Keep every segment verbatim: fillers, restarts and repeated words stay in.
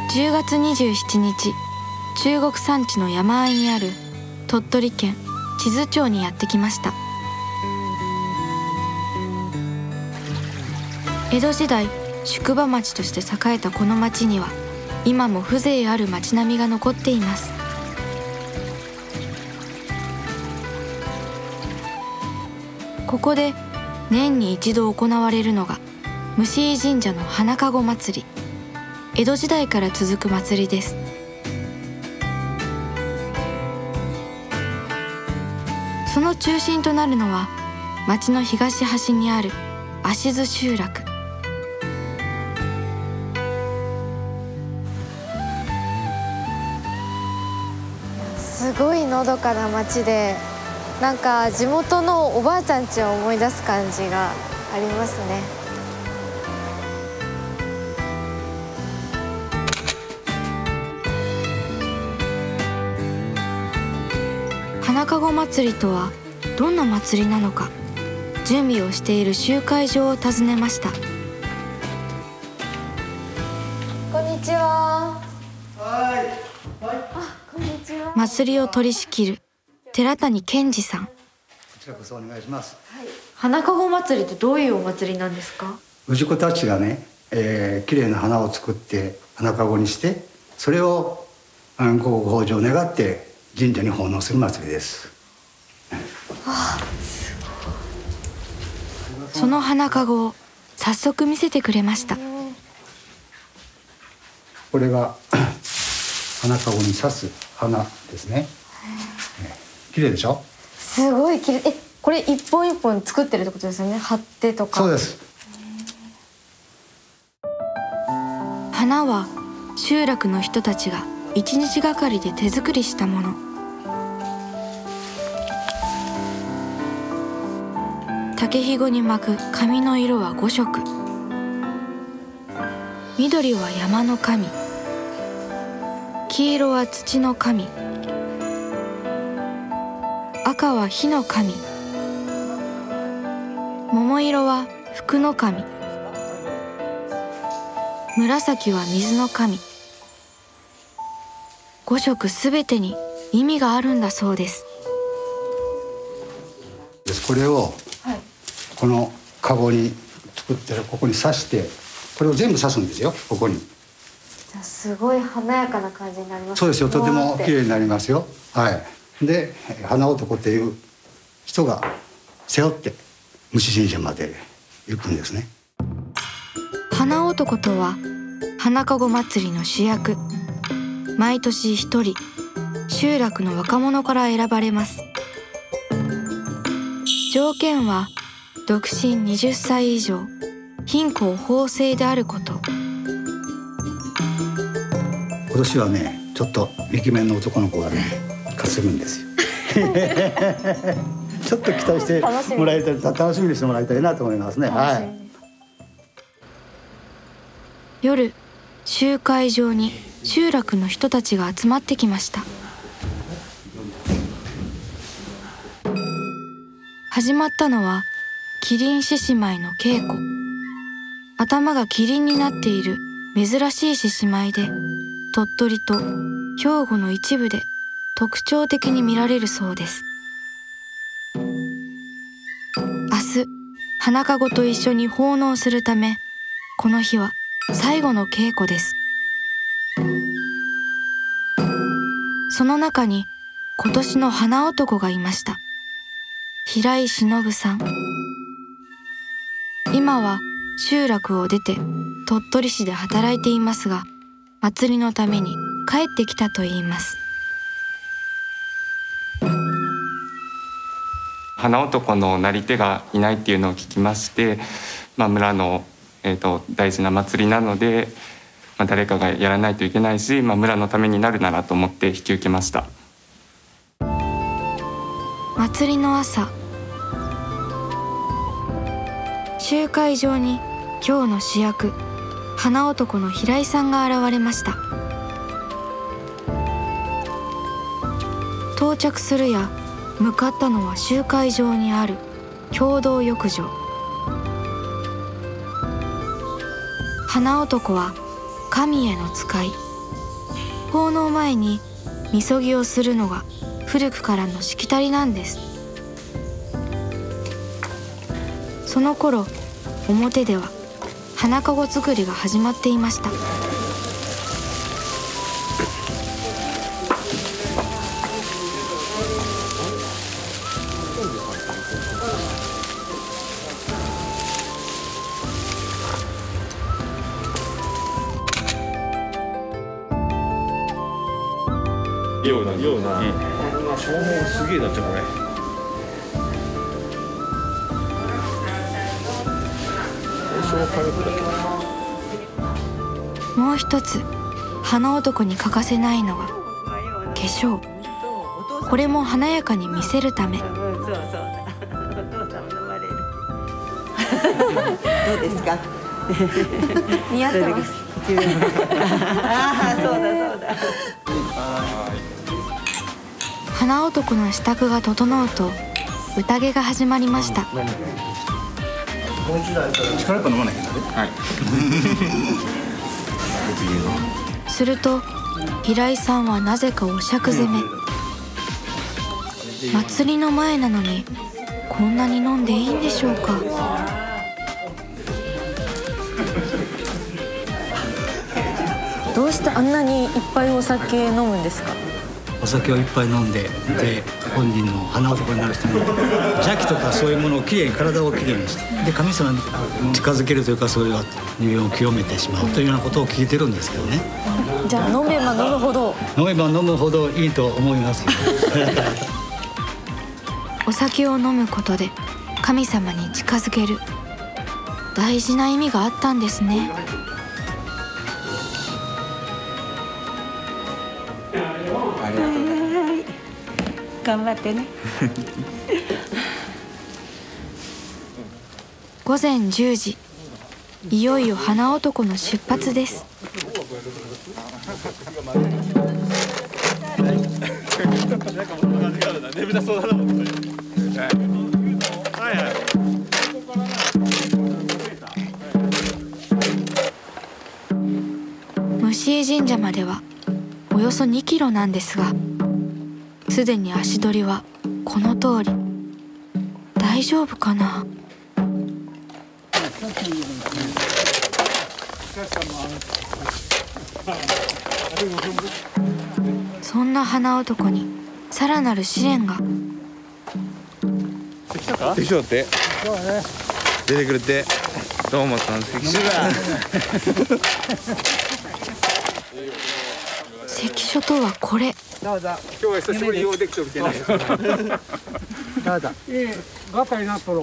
じゅうがつにじゅうしちにち、中国山地の山あいにある鳥取県智頭町にやってきました。江戸時代宿場町として栄えたこの町には今も風情ある町並みが残っています。ここで年に一度行われるのが虫井神社の花かご祭り。江戸時代から続く祭りです。その中心となるのは町の東端にある芦津集落。 すごいのどかな町で、なんか地元のおばあちゃん家を思い出す感じがありますね。 花かご祭りとはどんな祭りなのか、準備をしている集会場を訪ねました。 こんにちは。 はい。はい。 あ、こんにちは。 祭りを取り仕切る寺谷健二さん。 こちらこそお願いします。 はい。花かご祭りってどういうお祭りなんですか？ 氏子たちがね、えー、綺麗な花を作って花かごにして、それをごご豊穣を願って神社に奉納する祭りです。 あ、すごい。 その花かごを早速見せてくれました。 これが花かごに挿す花ですね。綺麗でしょ？ すごい綺麗。え、これ一本一本作ってるってことですよね。貼ってとか。 そうです。 花は集落の人たちが一日がかりで手作りしたもの。竹ひごに巻く紙の色はごしょく。緑は山の神、黄色は土の神、赤は火の神、桃色は福の神、紫は水の神。ごしょくすべてに意味があるんだそうです。 これをはい、 このかごに作ってるここに刺して、これを全部刺すんですよ。ここに。 じゃあすごい華やかな感じになります。 そうですよ。とても綺麗になりますよ。はい。で、花男っていう人が背負って虫神社まで行くんですね。 花男とは花かご祭りの主役。毎年一人集落の若者から選ばれます。条件は独身にじゅっさい以上、貧困法制であること。 今年はね、ちょっとイケメンの男の子がね担ぐんですよ。ちょっと期待してもらいたい、楽しみにしてもらいたいなと思いますね。はい。 夜、集会場に集落の人たちが集まってきました。始まったのは麒麟獅子舞の稽古。頭が麒麟になっている珍しい獅子舞で、鳥取と兵庫の一部で特徴的に見られるそうです。明日、花かごと一緒に奉納するため、この日は最後の稽古です。その中に今年の花男がいました。平井忍さん。今は集落を出て鳥取市で働いていますが、祭りのために帰ってきたといいます。 花男のなり手がいないっていうのを聞きまして、まあ、村の、えーと、大事な祭りなので、まあ、誰かがやらないといけないし、まあ、村のためになるならと思って引き受けました。 祭りの朝、集会場に今日の主役、花男の平井さんが現れました。到着するや向かったのは集会場にある共同浴場。花男は神への使い、 奉納前にみそぎをするのが古くからのしきたりなんです。その頃表では花かご作りが始まっていました。 ようなような、消耗すげえなっちゃうこれ。 もう一つ花男に欠かせないのが化粧。これも華やかに見せるため。 どうですか？ 似合ってます。 ああ、そうだそうだ。 花男の支度が整うと宴が始まりました。 力やっぱ飲まなきゃいけないね。はい。 すると平井さんはなぜかお酌攻め。祭りの前なのにこんなに飲んでいいんでしょうか。 どうしてあんなにいっぱいお酒飲むんですか？ お酒をいっぱい飲んで、で本人の花男になる人の邪気とかそういうものをきれいに体をきれいにしてで神様に近づけるというか、それが人間を清めてしまうというようなことを聞いてるんですけどね。 じゃあ飲めば飲むほど飲めば飲むほどいいと思いますお酒を飲むことで神様に近づける、大事な意味があったんですね。 頑張ってね。 午前じゅうじ、いよいよ花男の出発です。虫井神社まではおよそにキロなんですが、すでに足取りはこの通り。大丈夫かな。そんな花男にさらなる試練が。 関所だって。出てくるって。どう思ったん関所だ。 関所とはこれ。 どうぞ。今日は久しぶりにようできてるけど。どうぞ。ええ、ガタになっとろ。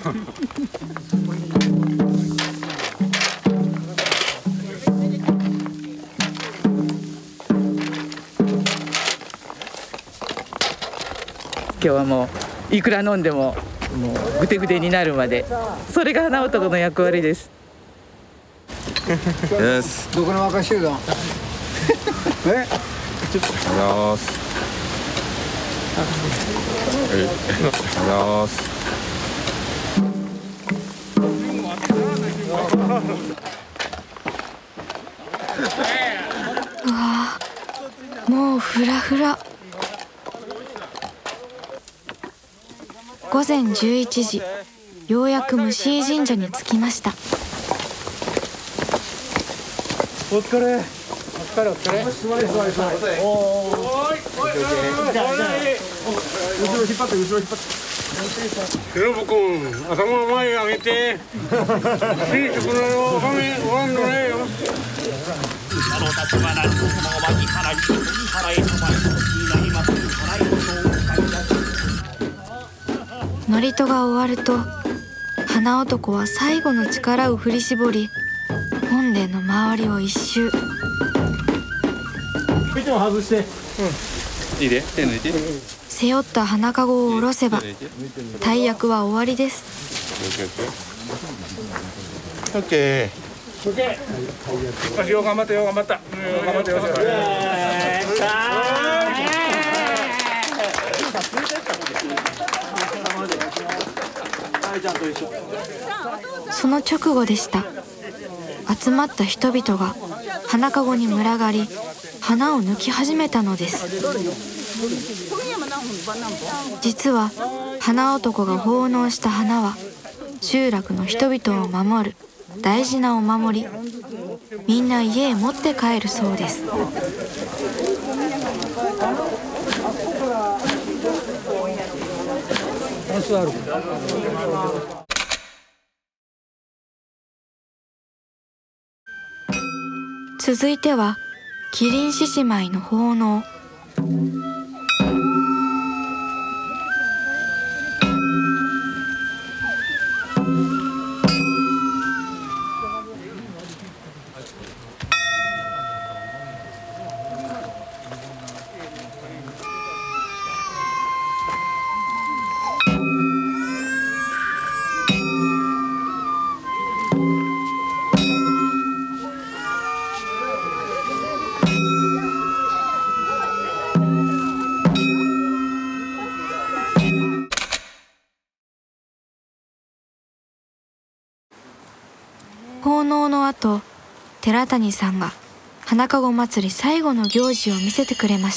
今日はもういくら飲んでももうぐてぐてになるまで、それが花男の役割です。 です。 どこの若集団？え？ ちょっと。ありがとうございます。ありがとうございます。 うわあ、もうフラフラ。午前じゅういちじ、ようやく虫井神社に着きました。 お疲れ。お疲れお疲れ。座れ座れ座れ。おーい。おい。後ろ引っ張って後ろ引っ張って。ひろぶくん、頭の前上げて。シーツこのよ、おはめ、おわんのねよ。 祝詞が終わると花男は最後の力を振り絞り本殿の周りを一周。 いつも外して、 うん、いいで手抜いて。 背負った花かごを下ろせば大役は終わりです。 オッケー。 オッケー。よ頑張ってよ頑張った。頑張ってよ。 その直後でした。集まった人々が花かごに群がり花を抜き始めたのです。実は花男が奉納した花は集落の人々を守る大事なお守り。みんな家へ持って帰るそうです。続いてはキリン獅子舞の奉納。奉納の後、寺谷さんが花かご祭り最後の行事を見せてくれました。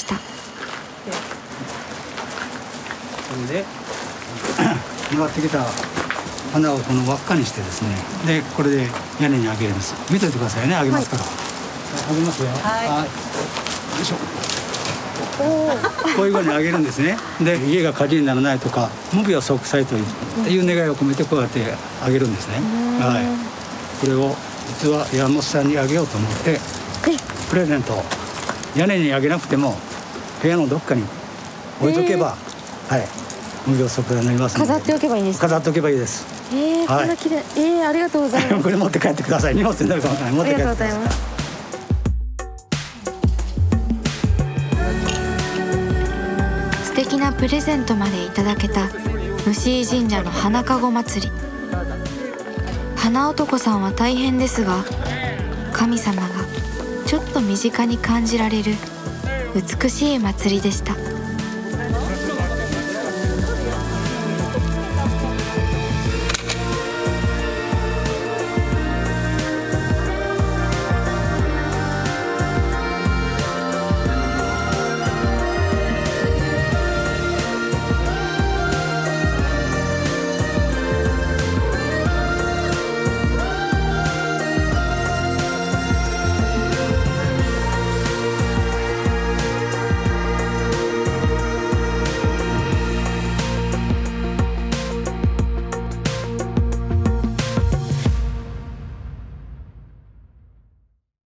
でもらってきた花をこの輪っかにしてですね、でこれで屋根にあげるんです。見といてくださいね、あげますから。はい、あげますよ。はい。よいしょ。こういうふうにあげるんですね。で家が火事にならないとか無病息災という願いを込めてこうやってあげるんですね。はい。これを実は山本さんにあげようと思ってプレゼントを屋根にあげなくても部屋のどっかに置いとけば、えー、はい、無病息災になりますので。 飾っておけばいいんですか？ 飾っておけばいいです。 えー、はい、こんな綺麗。えー、ありがとうございます。 これ持って帰ってください。荷物になるかもしれない。持って帰ってください。ありがとうございます。 素敵なプレゼントまでいただけた虫井神社の花かご祭り。花男さんは大変ですが、神様がちょっと身近に感じられる美しい祭りでした。